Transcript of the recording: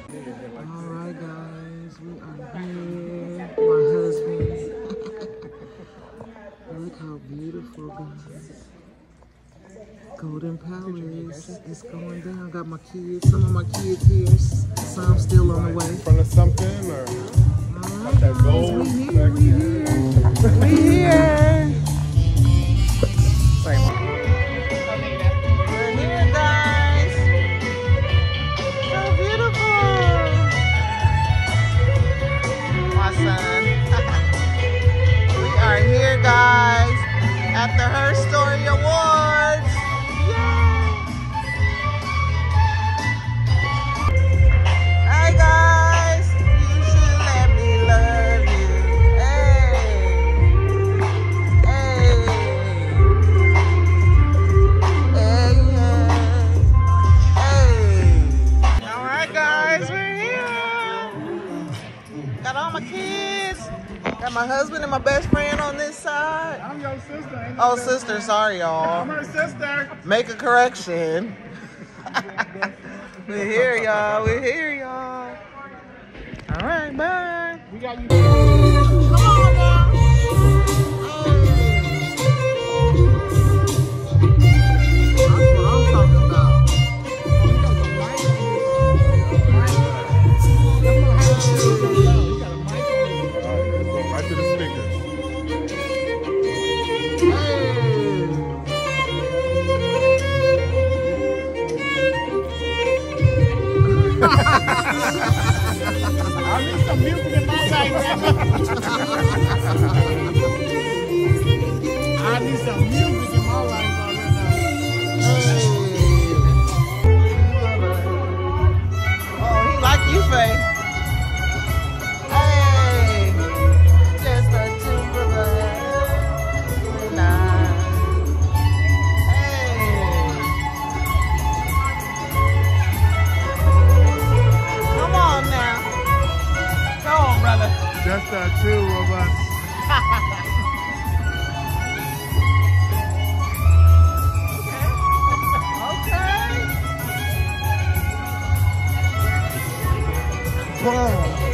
Alright guys, we are here. My husband. Look how beautiful, guys. Golden Palace is going down. Got my kids, some of my kids here. Some still on the way. From the something or alright that guys, gold? we here. We here. We're here, guys. So beautiful. My son. We are here, guys, at the Her Story Awards. Yay! Hi, guys. You should let me love you. Hey. Hey. Hey, yeah. Hey. All right, guys, we're here. Got all my kids. Got my husband and my best friend on this side. I'm your sister. Oh, sister, sorry, y'all. I'm her sister. Make a correction. We're here, y'all. We're here, y'all. All right, bye. We got you. Come on now. That's what I'm talking about. Right to the speakers. I need some music in my life right now. I need some music in my life right now. Oh, he like you, Faye. Hey, just the two of us tonight. Hey, come on now. Go on, brother. Just the two of us. Okay. Boom.